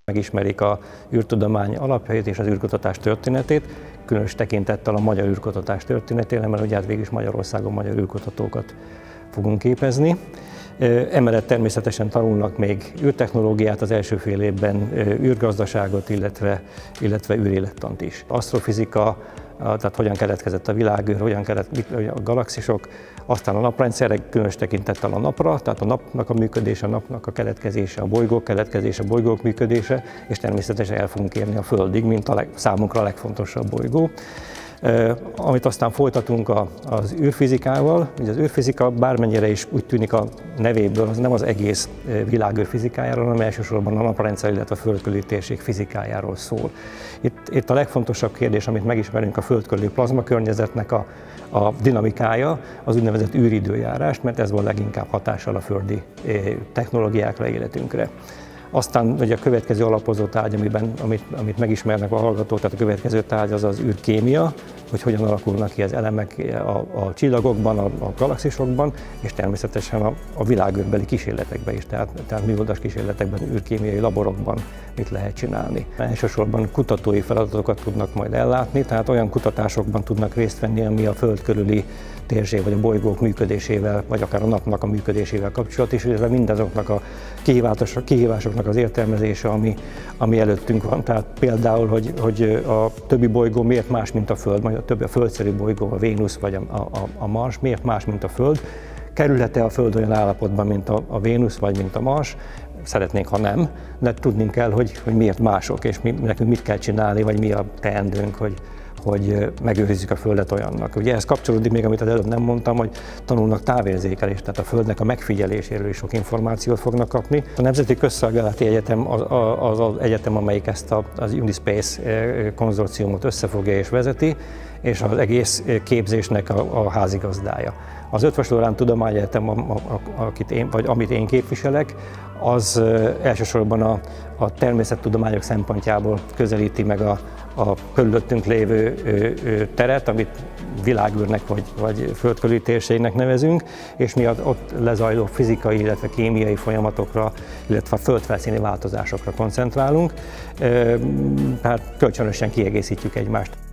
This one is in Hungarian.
Megismerik az űrtudomány alapjait és az űrkutatás történetét, különös tekintettel a magyar űrkutatás történetére, mert ugye végül is Magyarországon magyar űrkutatókat fogunk képezni. Emellett természetesen tanulnak még űrtechnológiát, az első fél évben űrgazdaságot, illetve űrélettant is. Asztrofizika, tehát hogyan keletkezett a világűr, hogyan keletkezett a galaxisok, aztán a naprendszerre, különös tekintettel a napra, tehát a napnak a működése, a napnak a keletkezése, a bolygók keletkezése, a bolygók működése, és természetesen el fogunk érni a Földig, mint számunkra a legfontosabb bolygó. Amit aztán folytatunk az űrfizikával. Ugye az űrfizika bármennyire is úgy tűnik a nevéből, az nem az egész világűr fizikájáról, hanem elsősorban a naprendszer, illetve a földkörüli térség fizikájáról szól. Itt a legfontosabb kérdés, amit megismerünk a földkörüli plazmakörnyezetnek a dinamikája, az úgynevezett űridőjárás, mert ez van leginkább hatással a földi technológiákra, életünkre. Aztán ugye a következő alapozó tárgy, amit megismernek a hallgatók, tehát a következő tárgy az az űrkémia, hogy hogyan alakulnak ki az elemek a csillagokban, a galaxisokban, és természetesen a világűrbeli kísérletekben is, tehát műholdas kísérletekben, űrkémiai laborokban mit lehet csinálni. Elsősorban kutatói feladatokat tudnak majd ellátni, tehát olyan kutatásokban tudnak részt venni, ami a föld körüli térség, vagy a bolygók működésével, vagy akár a napnak a működésével kapcsolatos, illetve mindazoknak a kihívásoknak az értelmezése, ami előttünk van. Tehát például, hogy a többi bolygó miért más, mint a Föld, vagy a földszerű bolygó, a Vénusz vagy a Mars, miért más, mint a Föld. Kerülhet-e a Föld olyan állapotban, mint a Vénusz vagy mint a Mars? Szeretnénk, ha nem, de tudnunk kell, hogy miért mások, és nekünk mit kell csinálni, vagy mi a teendőnk, hogy megőrizzük a Földet olyannak. Ugye ehhez kapcsolódik még, amit az előbb nem mondtam, hogy tanulnak távérzékelést, tehát a Földnek a megfigyeléséről is sok információt fognak kapni. A Nemzeti Közszolgálati Egyetem az egyetem, amelyik ezt az Unispace konzorciumot összefogja és vezeti, és az egész képzésnek a házigazdája. Az Eötvös Loránd Tudományegyetem, amit én képviselek, az elsősorban a természettudományok szempontjából közelíti meg a körülöttünk lévő teret, amit világűrnek vagy földkörüli térségnek nevezünk, és mi ott lezajló fizikai, illetve kémiai folyamatokra, illetve a földfelszíni változásokra koncentrálunk, tehát kölcsönösen kiegészítjük egymást.